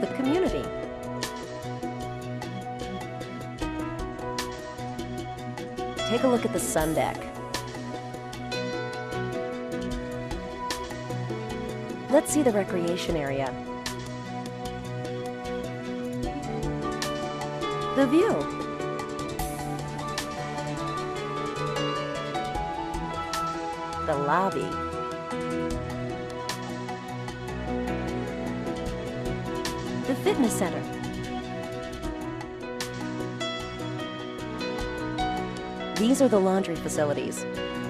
the community. Take a look at the sun deck. Let's see the recreation area. The view. The lobby. The fitness center. These are the laundry facilities.